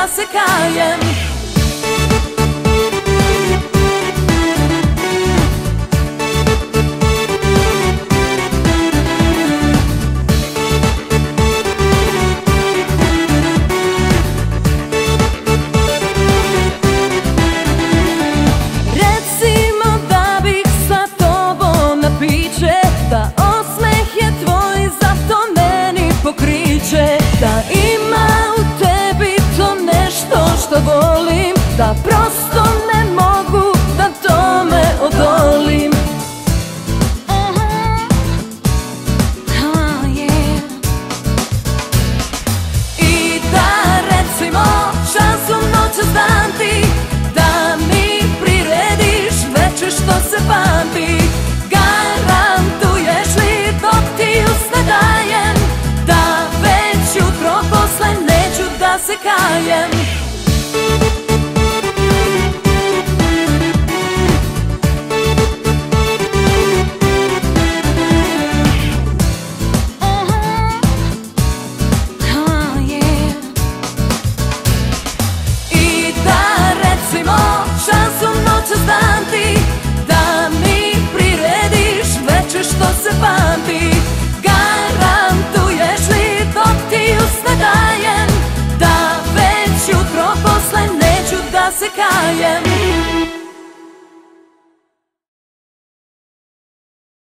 da se kajem. Da osmeh je tvoj, zato meni pokriće. Da ima u tebi to nešto što volim, da prosto ne mogu da tome odolim. I da recimo šansu noćas dam ti, da mi prirediš večer što se pamti. Da se kajem. I da recimo šansu noćas dam ti, da mi prirediš večer što se pamti. Garantuješ li dok ti usne dajem, da već jutro posle neću da se kajem.